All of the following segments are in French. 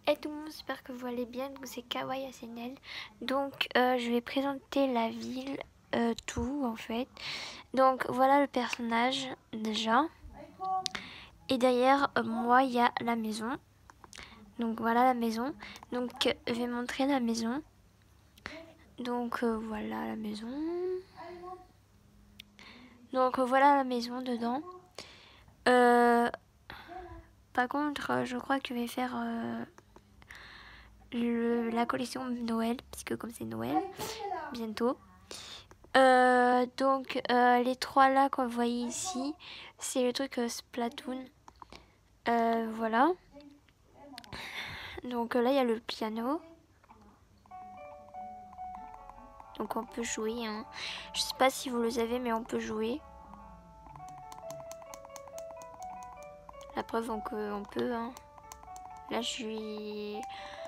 Hey tout le monde, j'espère que vous allez bien. Donc c'est Kawaii SNL. Donc je vais présenter la ville, tout en fait. Donc voilà le personnage déjà. Et derrière moi il y a la maison. Donc voilà la maison. Donc je vais montrer la maison. Donc voilà la maison. Donc voilà la maison dedans. Par contre je crois que je vais faire la collection Noël, puisque comme c'est Noël bientôt. Donc les trois là qu'on voyait ici, c'est le truc Splatoon. Voilà. Donc là il y a le piano. Donc on peut jouer. Hein. Je sais pas si vous le savez, mais on peut jouer. La preuve on peut. Hein. Là je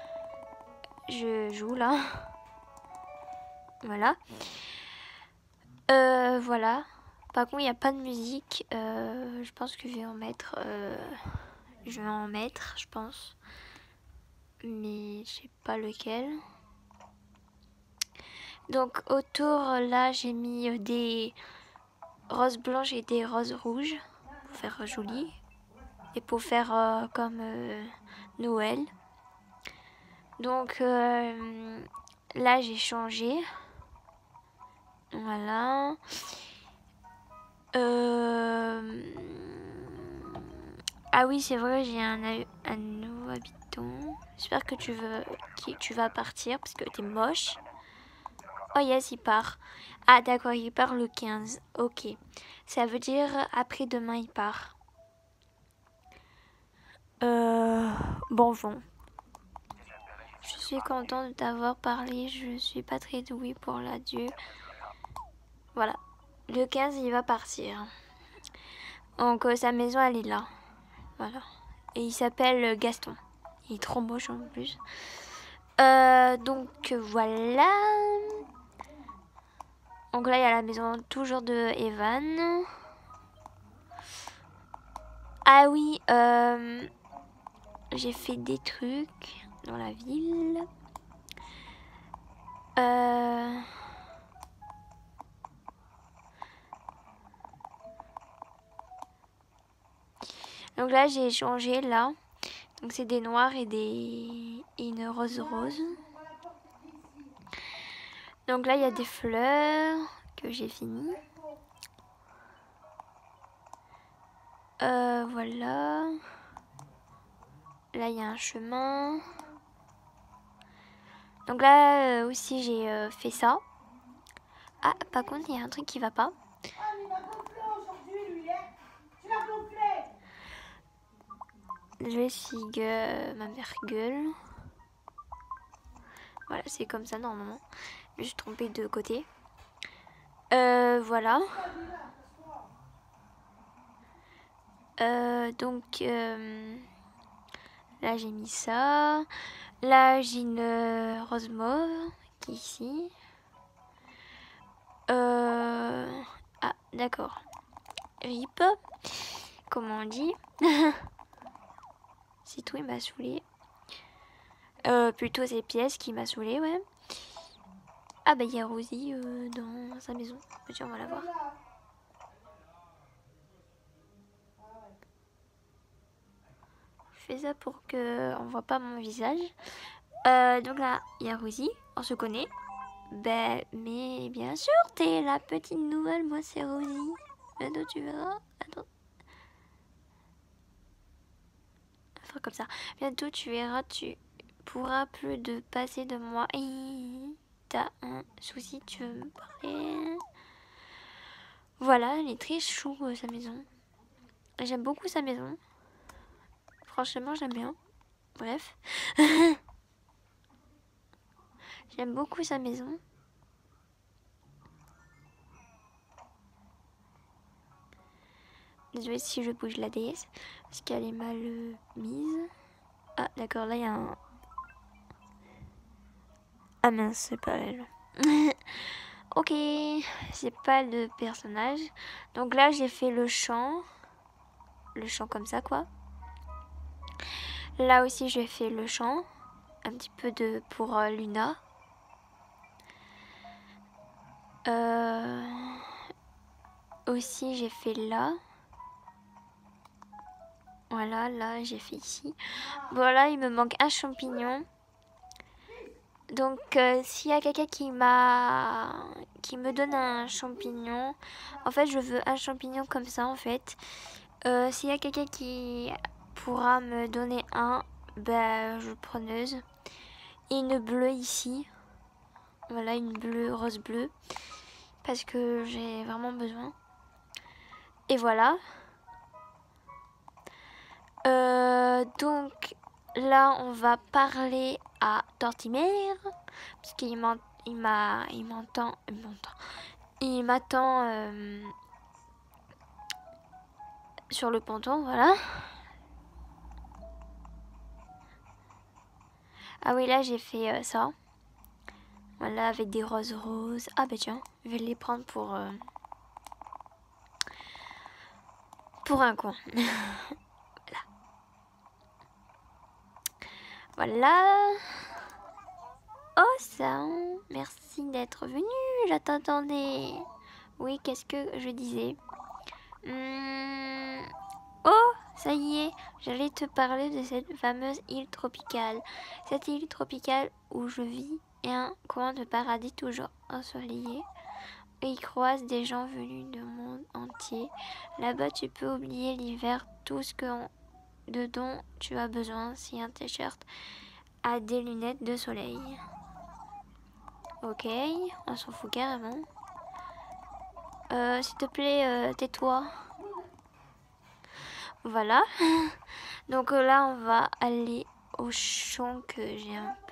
joue là. Voilà. Voilà. Par contre il n'y a pas de musique. Je pense que je vais en mettre. Je vais en mettre, je pense. Mais je sais pas lequel. Donc autour là j'ai mis des roses blanches et des roses rouges pour faire joli et pour faire comme Noël. Donc là j'ai changé. Voilà. Ah oui c'est vrai, j'ai un nouveau habitant. J'espère que tu vas partir parce que t'es moche. Oh yes, il part. Ah d'accord, il part le 15. Ok. Ça veut dire après-demain il part. Bon vent. Je suis contente de t'avoir parlé. Je suis pas très douée pour l'adieu. Voilà. Le 15 il va partir. Donc sa maison elle est là. Voilà. Et il s'appelle Gaston. Il est trop moche en plus. Donc voilà. Donc là il y a la maison toujours de Evan. Ah oui, j'ai fait des trucs dans la ville. Donc là j'ai changé là. Donc c'est des noirs et une rose. Donc là il y a des fleurs que j'ai fini. Voilà. Là il y a un chemin. Donc là aussi j'ai fait ça. Ah par contre il y a un truc qui va pas. Je vais essayer ma mère gueule. Voilà, c'est comme ça normalement. Je me suis trompée de côté. Voilà. Donc là j'ai mis ça. Là j'ai une rose mauve qui est ici. Ah d'accord. RIP. Comment on dit? C'est tout, il m'a saoulé. Plutôt ces pièces qui m'a saoulé, ouais. Ah bah il y a Rosie dans sa maison. Tiens, on va la voir. Je fais ça pour qu'on voit pas mon visage. Donc là, il y a Rosie. On se connaît. Ben, mais bien sûr, t'es la petite nouvelle. Moi, c'est Rosie. Attends, tu verras. Attends. Faire comme ça. Bientôt, tu verras, tu pourras plus de passer de moi. T'as un souci, tu veux me parler? Voilà, elle est très chou, sa maison. J'aime beaucoup sa maison. Franchement, j'aime bien. Bref. J'aime beaucoup sa maison. Désolée si je bouge la déesse. Parce qu'elle est mal mise. Ah, d'accord, là, il y a un... Ah mince, c'est pas elle. Ok, c'est pas le personnage. Donc là, j'ai fait le chant. Le chant comme ça, quoi. Là aussi j'ai fait le champ, un petit peu pour Luna. Aussi j'ai fait là. Voilà, là j'ai fait ici. Voilà, il me manque un champignon. Donc s'il y a quelqu'un qui me donne un champignon, en fait je veux un champignon comme ça en fait. S'il y a quelqu'un qui pourra me donner un, ben je preneuse. Et une bleue ici. Voilà, une bleue, rose bleue. Parce que j'ai vraiment besoin. Et voilà. Donc là on va parler à Tortimère. Parce qu'il m'attend sur le ponton, voilà. Ah oui, là j'ai fait ça. Voilà, avec des roses roses. Ah bah tiens, je vais les prendre pour un coin. Voilà. Oh ça, merci d'être venu, j'attendais. Oui, qu'est-ce que je disais? Oh, ça y est, j'allais te parler de cette fameuse île tropicale. Cette île tropicale où je vis est un coin de paradis toujours ensoleillé. Et y croise des gens venus du monde entier. Là-bas, tu peux oublier l'hiver, tout ce dont tu as besoin, si un t-shirt a des lunettes de soleil. Ok, on s'en fout carrément. S'il te plaît, tais-toi. Voilà. Donc là, on va aller au champ que j'ai un peu.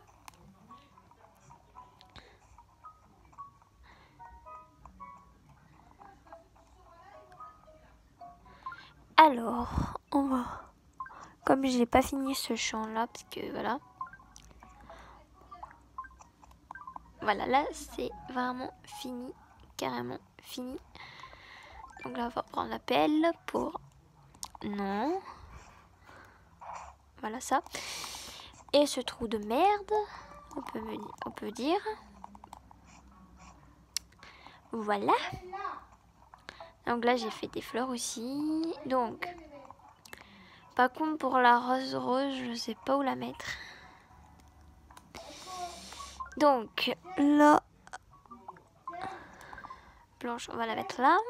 Alors, on va. Comme j'ai pas fini ce champ là, parce que voilà. Voilà, là c'est vraiment fini, carrément fini. Donc là, on va prendre la pelle pour. Non. Voilà ça. Et ce trou de merde, on peut dire. Voilà. Donc là, j'ai fait des fleurs aussi. Donc, par contre, pour la rose rose, je sais pas où la mettre. Donc, là, blanche, on va la mettre là.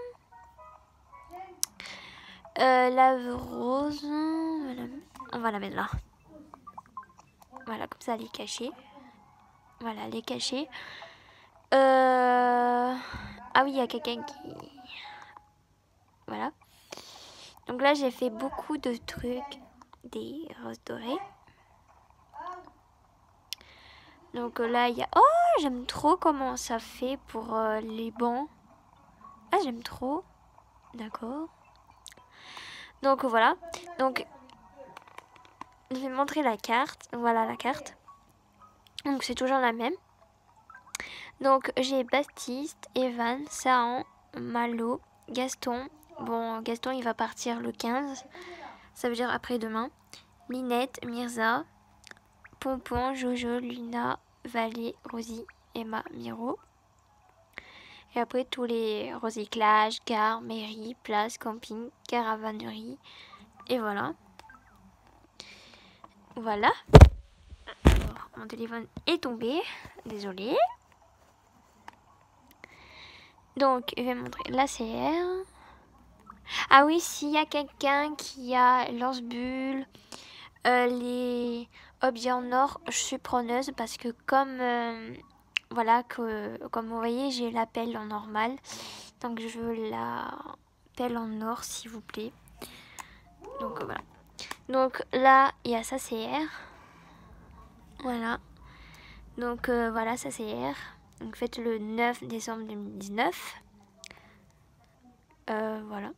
La rose, on va la mettre là. Voilà, comme ça, elle est cachée. Voilà, elle est cachée. Ah oui, il y a quelqu'un qui... Voilà. Donc là, j'ai fait beaucoup de trucs. Des roses dorées. Donc là, il y a... Oh, j'aime trop comment ça fait pour les bancs. Ah, j'aime trop. D'accord. Donc voilà. Donc, je vais montrer la carte. Voilà la carte. Donc c'est toujours la même. Donc j'ai Baptiste, Evan, Sahan, Malo, Gaston. Bon, Gaston il va partir le 15. Ça veut dire après-demain. Linette, Mirza, Pompon, Jojo, Luna, Valé, Rosie, Emma, Miro. Et après tous les recyclages, gares, mairie, place, camping, caravanerie. Et voilà. Voilà. Alors, mon téléphone est tombé. Désolée. Donc, je vais montrer la CR. Ah oui, s'il y a quelqu'un qui a lance-bulles, les objets en or, je suis preneuse parce que comme voilà, comme vous voyez, j'ai la pelle en normal. Donc je veux la pelle en or, s'il vous plaît. Donc voilà. Donc là, il y a ça CR. Voilà. Donc voilà, ça CR. Donc faites le 9 décembre 2019. Voilà.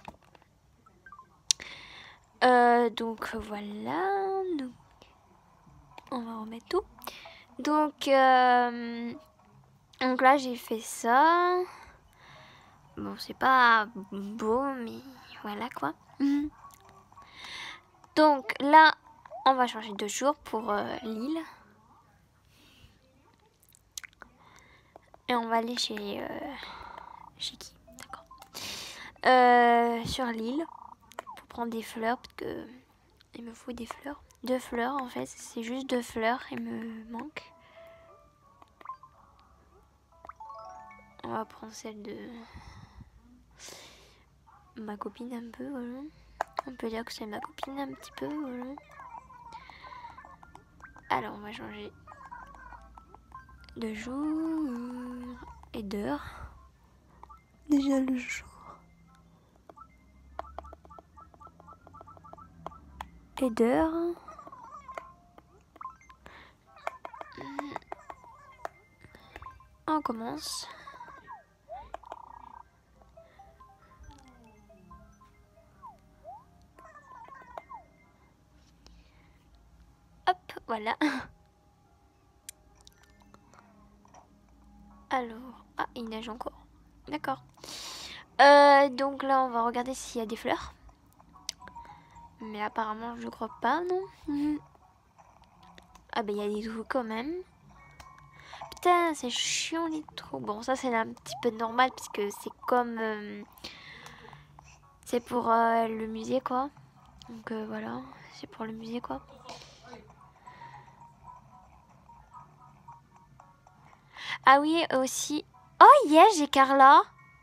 Donc voilà. Donc, on va remettre tout. Donc là j'ai fait ça. Bon, c'est pas beau, mais voilà quoi. Donc là, On va changer de jour pour l'île. Et on va aller chez qui? D'accord. Sur l'île pour prendre des fleurs parce que il me faut des fleurs. 2 fleurs en fait, c'est juste 2 fleurs, il me manque. On va prendre celle de ma copine un peu, voilà. On peut dire que c'est ma copine un petit peu, voilà. Alors on va changer de jour et d'heure. Déjà le jour. Et d'heure. On commence. Hop, voilà. Alors, ah, il neige encore. D'accord. Donc là, on va regarder s'il y a des fleurs. Mais apparemment, je crois pas, non. Ah bah, il y a des trous quand même. Putain, c'est chiant les trous. Bon, ça, c'est un petit peu normal puisque c'est comme... c'est pour le musée, quoi. Donc voilà, c'est pour le musée, quoi. Ah oui, aussi... Oh yes, j'ai Carla.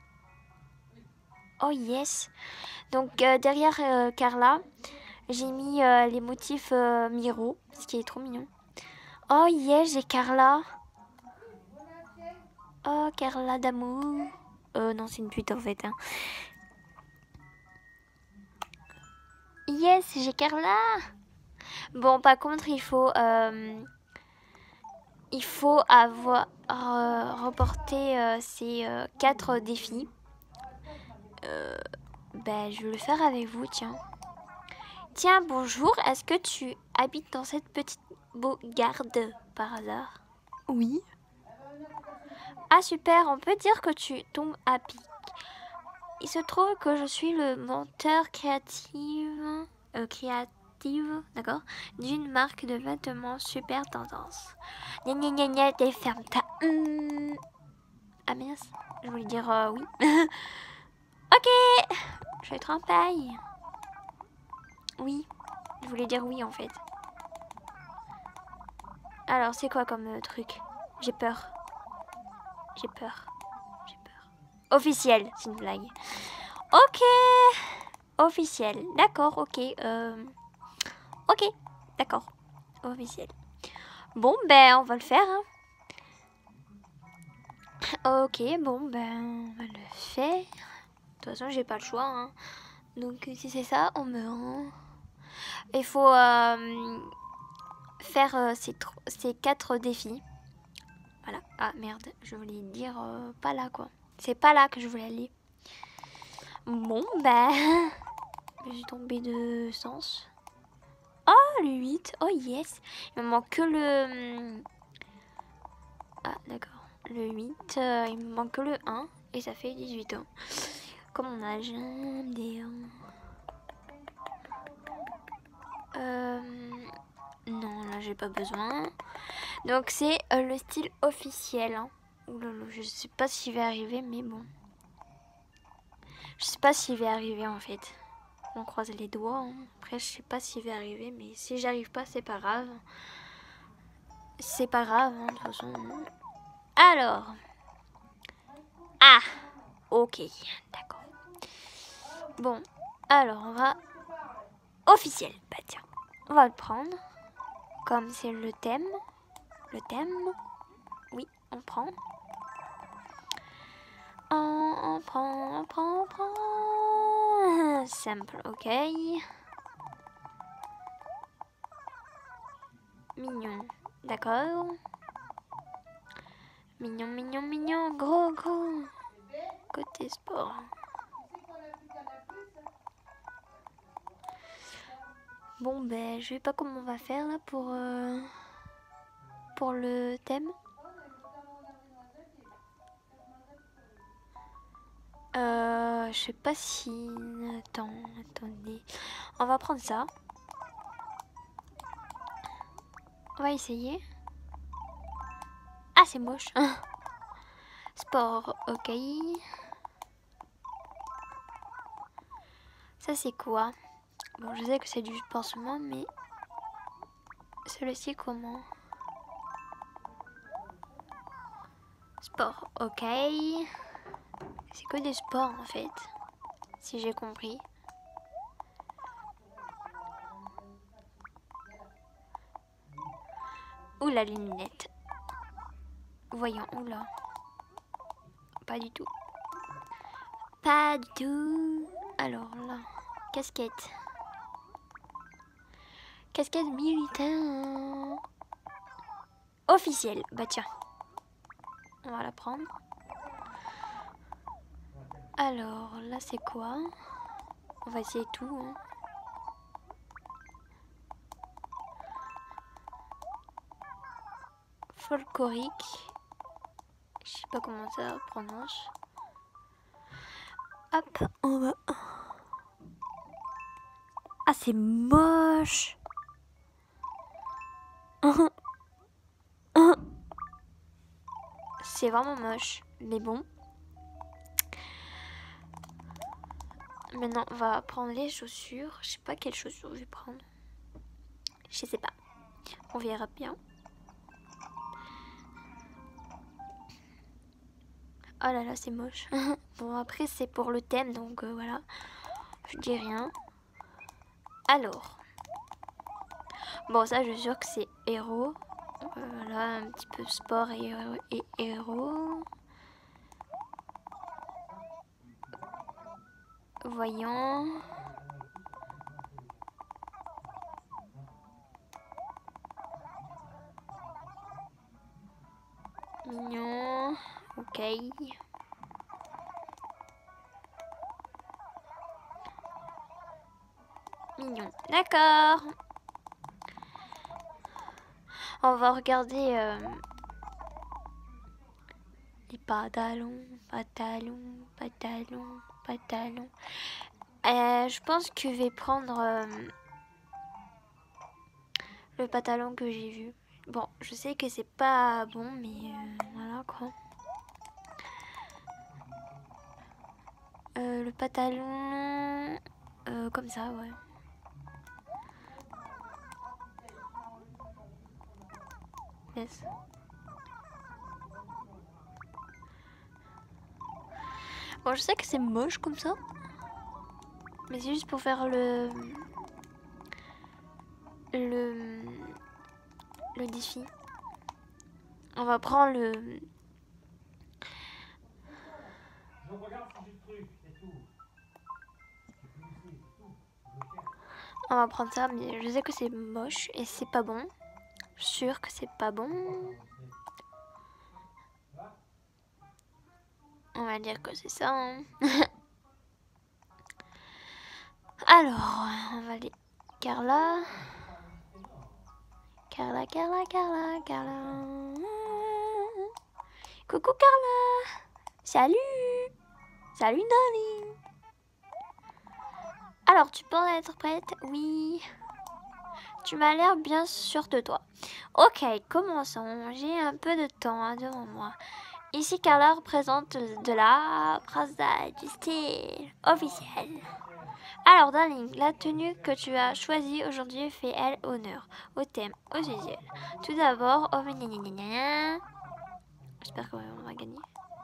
Oh yes. Donc derrière Carla, j'ai mis les motifs Miro, ce qui est trop mignon. Oh yes, j'ai Carla. Oh, Carla d'amour. Non, c'est une pute en fait. Hein. Yes, j'ai Carla. Bon, par contre, il faut avoir remporté ces 4 défis. Ben, je vais le faire avec vous, tiens. Tiens, bonjour. Est-ce que tu habites dans cette petite bourgade par hasard? Oui. Ah super, on peut dire que tu tombes à pic. Il se trouve que je suis le monteur créative, d'accord, d'une marque de vêtements super tendance. Gna gna gna gna, t'es ferme ta... Ah mince, je voulais dire oui. Ok, je vais être en paille. Oui, je voulais dire oui en fait. Alors c'est quoi comme truc? J'ai peur. J'ai peur. J'ai peur. Officiel, c'est une blague. Ok. Officiel. D'accord, ok. Ok, d'accord. Officiel. Bon, ben, on va le faire. Hein. Ok, bon, ben, on va le faire. De toute façon, j'ai pas le choix. Hein. Donc, si c'est ça, on me rend. Il faut faire ces 4 défis. Voilà. Ah, merde. Je voulais dire pas là, quoi. C'est pas là que je voulais aller. Bon, ben... je suis tombée de sens. Oh, le 8. Oh, yes. Il me manque que le... Ah, d'accord. Le 8. Il me manque que le 1. Et ça fait 18 ans. Comme mon âge. Non, là, j'ai pas besoin. Donc, c'est le style officiel. Hein. Oulala, je sais pas s'il va arriver, mais bon. Je sais pas s'il va arriver, en fait. On croise les doigts. Hein. Après, je sais pas s'il va arriver, mais si j'arrive pas, c'est pas grave. C'est pas grave, hein, de toute façon. Alors. Ah, ok, d'accord. Bon, alors on va... Officiel, bah tiens. On va le prendre. Comme c'est le thème. Le thème. Oui, on prend. On prend. Simple, ok. Mignon, d'accord. Mignon, mignon, mignon. Gros, gros. Côté sport. Bon, ben, je sais pas comment on va faire là pour le thème. Je sais pas si... Attendez. On va prendre ça. On va essayer. Ah, c'est moche. Sport, ok. Ça, c'est quoi? Bon, je sais que c'est du sport seulement, mais... Celui-ci, comment? Sport, ok. C'est que des sports, en fait. Si j'ai compris. Ouh, la lunette. Voyons, oula. Pas du tout. Pas du tout. Alors là, casquette. Casquette militaire. Officielle. Bah tiens. On va la prendre. Alors là, c'est quoi? On va essayer tout. Hein. Folklorique. Je sais pas comment ça prononce. Hop, on va... Ah, c'est moche. C'est vraiment moche, mais bon. Maintenant, on va prendre les chaussures. Je sais pas quelles chaussures je vais prendre. Je sais pas. On verra bien. Oh là là, c'est moche. Bon, après, c'est pour le thème, donc voilà. Je dis rien. Alors. Bon, ça, je suis sûre que c'est héros. Voilà, un petit peu sport et héros. Voyons. Mignon. Ok. Mignon. D'accord. On va regarder les pantalons. Je pense que je vais prendre le pantalon que j'ai vu. Bon, je sais que c'est pas bon, mais voilà quoi. Le pantalon comme ça, ouais. Yes. Bon, je sais que c'est moche comme ça, mais c'est juste pour faire le défi. On va prendre le... On va prendre ça, mais je sais que c'est moche et c'est pas bon. Je suis sûre que c'est pas bon. On va dire que c'est ça. Hein. Alors, on va aller... Carla. Coucou Carla. Salut. Salut darling. Alors, tu penses être prête? Oui. Tu m'as l'air bien sûre de toi. Ok, commençons. J'ai un peu de temps devant moi. Ici, Carla représente de la Prada du style officiel. Alors, darling, la tenue que tu as choisie aujourd'hui fait, elle, honneur au thème, aux usuels. Tout d'abord, au... J'espère qu'on va gagner.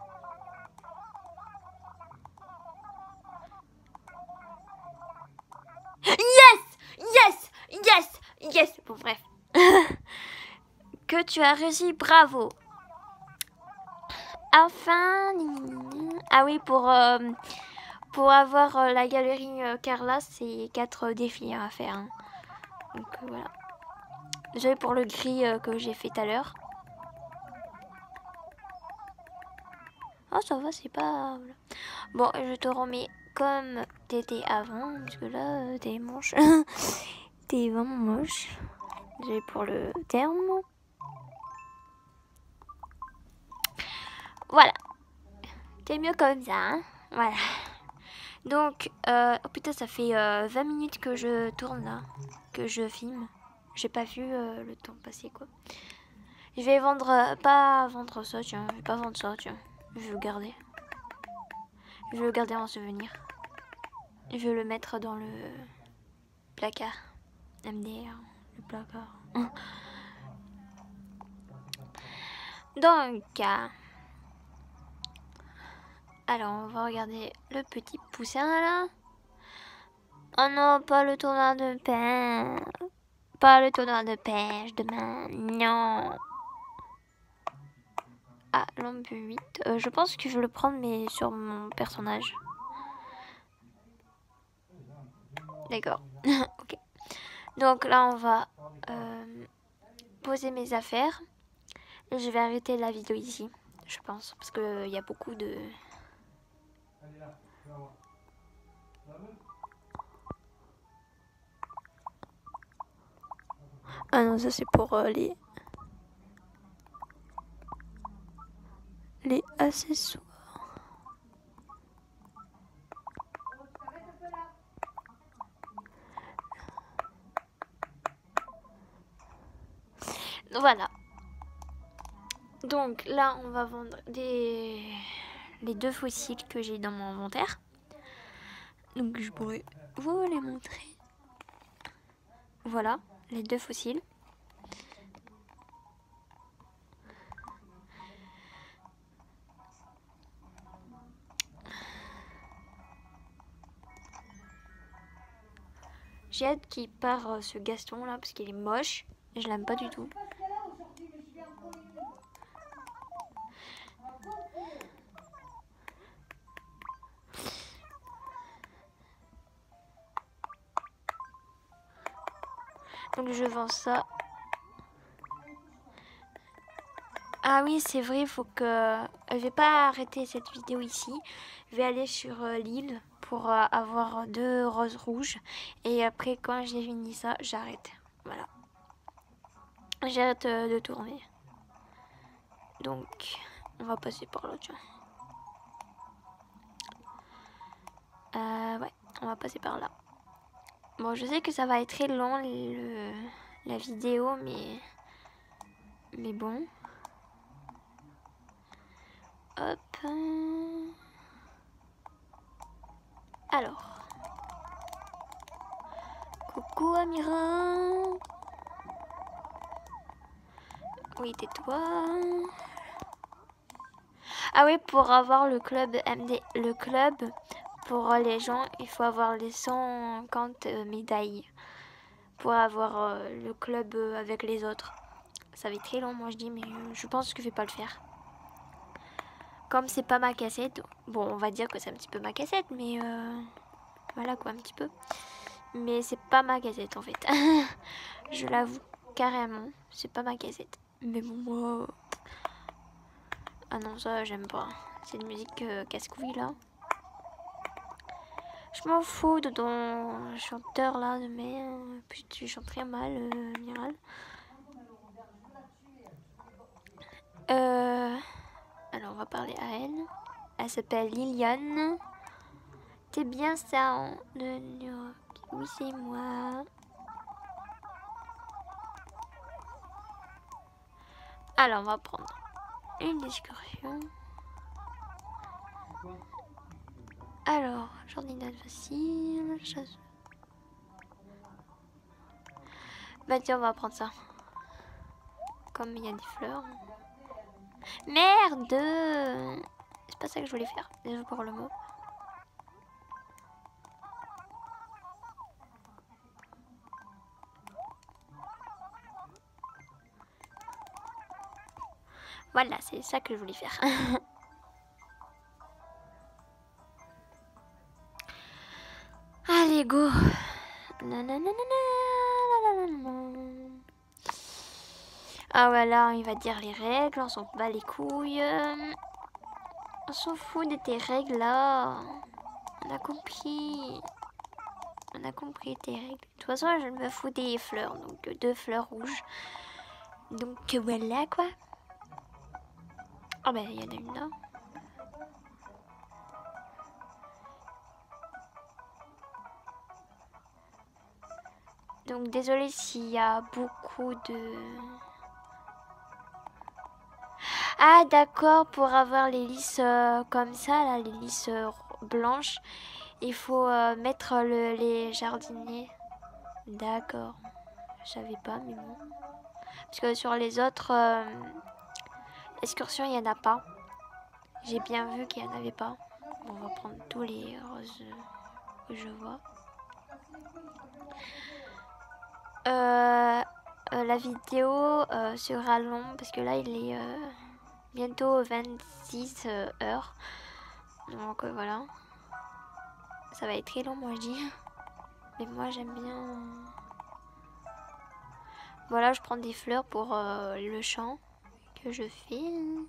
Yes. Bon, bref. Que tu as réussi, bravo. Enfin... Ah oui, pour avoir la galerie Carla, c'est 4 défis à faire. Hein. Donc voilà. Désolé pour le gris que j'ai fait tout à l'heure. Oh, ça va, c'est pas... Bon, je te remets comme t'étais avant, parce que là, t'es moche. T'es vraiment moche. Désolé pour le terme. Voilà. T'es mieux comme ça, hein. Voilà. Donc, oh putain, ça fait 20 minutes que je tourne là, que je filme. j'ai pas vu le temps passer quoi. Je vais vendre, pas vendre ça, tiens. Je vais pas vendre ça, tiens. Je vais le garder. Je vais le garder en souvenir. Je vais le mettre dans le placard. MDR, le placard. Donc, alors on va regarder le petit poussin là. Oh non, pas le tournoi de pêche. Pas le tournoi de pêche demain. Non. Ah, lampe 8. Je pense que je vais le prendre mais sur mon personnage. D'accord. Ok. Donc là on va poser mes affaires. Et je vais arrêter la vidéo ici. Je pense. Parce qu'il y a beaucoup de... Ah non, ça c'est pour les accessoires. Voilà. Donc là, on va vendre les 2 fossiles que j'ai dans mon inventaire. Donc je pourrais vous les montrer. Voilà, les 2 fossiles. J'ai hâte qu'il part ce Gaston là parce qu'il est moche. Et je l'aime pas du tout. Donc je vends ça. Ah oui, c'est vrai, il faut que... Je vais pas arrêter cette vidéo ici. Je vais aller sur l'île pour avoir 2 roses rouges. Et après, quand j'ai fini ça, j'arrête. Voilà. J'arrête de tourner. Donc, on va passer par là, tiens. Ouais, on va passer par là. Bon, je sais que ça va être très long, la vidéo, mais bon. Hop. Alors. Coucou Amira. Oui, tais-toi. Ah oui, pour avoir le club MD, le club, pour les gens, il faut avoir les 150 médailles. Pour avoir le club avec les autres. Ça va être très long, moi je dis, mais je pense que je vais pas le faire. Comme c'est pas ma cassette, bon, on va dire que c'est un petit peu ma cassette, mais voilà quoi, un petit peu. Mais c'est pas ma cassette en fait. Je l'avoue carrément, c'est pas ma cassette. Mais bon, moi. Ah non, ça j'aime pas. C'est une musique casse-couille là. Je m'en fous de ton chanteur là, mais puis tu chantes très mal, Miral. Alors on va parler à elle. Elle s'appelle Liliane. T'es bien ça, hein, de New York. Oui, c'est moi. Alors on va prendre une discussion. Alors, jardinage facile, chasse. Bah tiens, on va prendre ça. Comme il y a des fleurs. Merde! C'est pas ça que je voulais faire. Désolé pour le mot. Voilà, c'est ça que je voulais faire. Allez, go! Ah voilà, il va dire les règles, on s'en bat les couilles. On s'en fout de tes règles là. On a compris. On a compris tes règles. De toute façon, je me fous des fleurs. Donc 2 fleurs rouges. Donc voilà quoi. Oh ben il y en a une là. Donc désolé s'il y a beaucoup de... Ah d'accord, pour avoir les lisses comme ça, là, les lisses blanches, il faut mettre les jardiniers. D'accord, je savais pas, mais bon. Parce que sur les autres excursions, il n'y en a pas. J'ai bien vu qu'il n'y en avait pas. Bon, on va prendre tous les roses que je vois. La vidéo sera longue parce que là, il est bientôt 26 heures. Donc voilà. Ça va être très long, moi je dis. Mais moi j'aime bien. Voilà, je prends des fleurs pour le chant que je fais.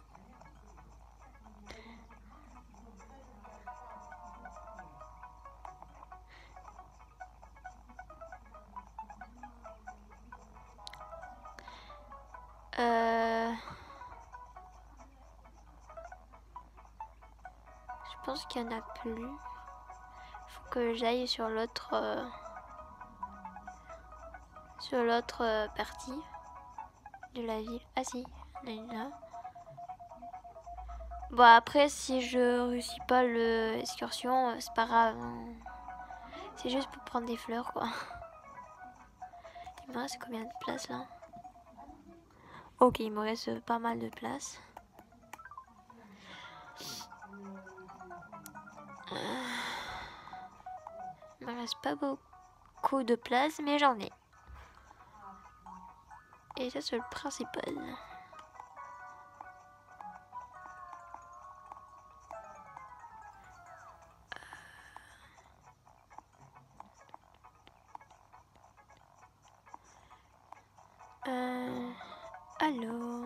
Je pense qu'il n'y en a plus. Faut que j'aille sur l'autre partie de la ville. Ah si, il y en a une là. Bon après si je réussis pas l'excursion, c'est pas grave. Hein. C'est juste pour prendre des fleurs quoi. Il me reste combien de place là? Ok, il me reste pas mal de place. Il me reste pas beaucoup de place, mais j'en ai. Et ça c'est le principal. Alors...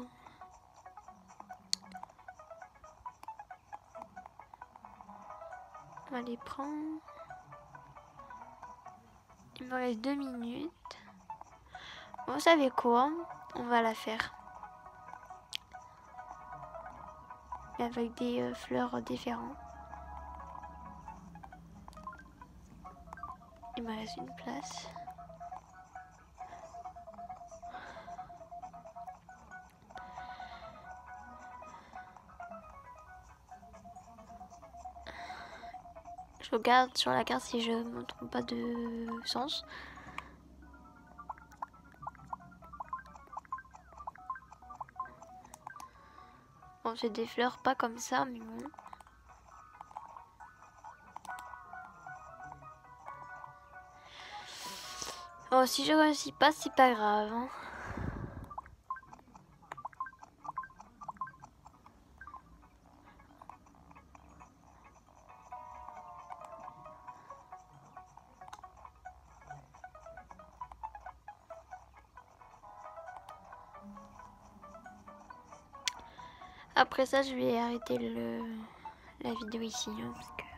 On va les prendre. Il me reste 2 minutes. Bon, vous savez quoi? On va la faire. Mais avec des fleurs différentes. Il me reste une place. Je regarde sur la carte si je ne me trompe pas de sens. Bon, c'est des fleurs pas comme ça, mais bon. Bon, si je réussis pas, c'est pas grave. Hein. Après ça, je vais arrêter la vidéo ici. Hein, parce que...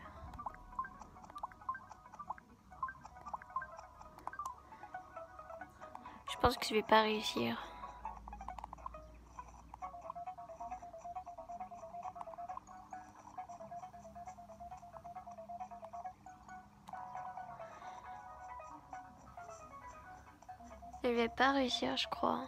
Je pense que je vais pas réussir. Je vais pas réussir, je crois.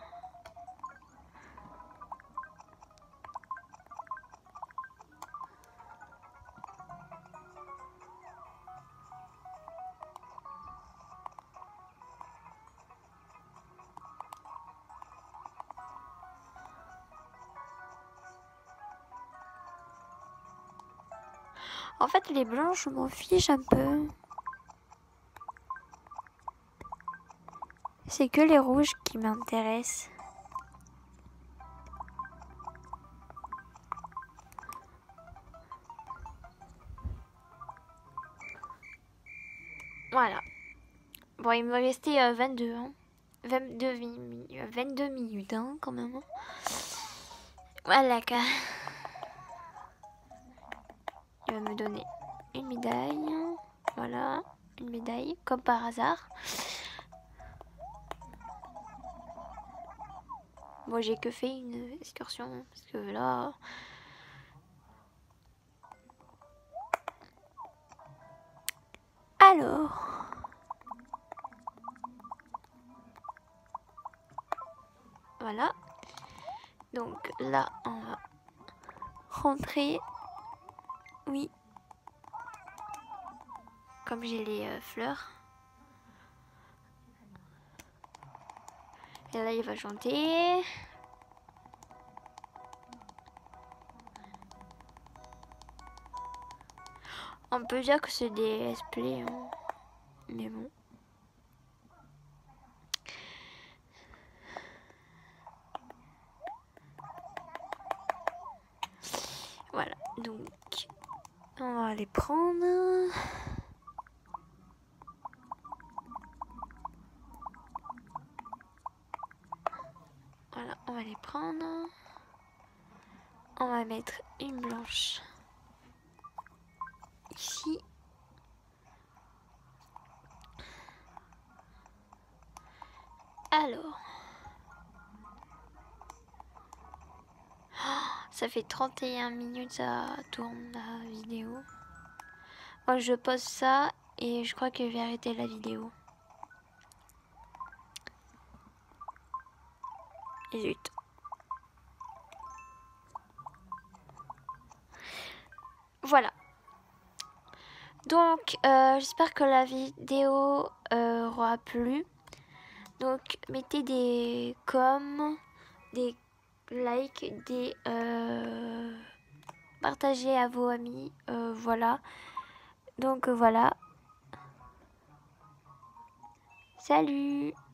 En fait, les blanches, je m'en fiche un peu. C'est que les rouges qui m'intéressent. Voilà. Bon, il me restait 22, hein. 22 minutes, hein, quand même. Voilà, quoi. Il va me donner une médaille. Voilà, une médaille, comme par hasard. Moi, j'ai que fait une excursion, parce que là... Alors... Voilà. Donc là, on va rentrer. Oui. Comme j'ai les fleurs. Et là, il va chanter. On peut dire que c'est des let's play, hein. Mais bon. Voilà, donc on va les prendre. Voilà, on va les prendre. On va mettre une blanche ici. Alors. Ça fait 31 minutes, ça tourne la vidéo. Moi, je pose ça et je crois que je vais arrêter la vidéo. Et zut. Voilà. Donc, j'espère que la vidéo aura plu. Donc, mettez des coms, des likes, des partagez à vos amis. Voilà. Donc, voilà. Salut!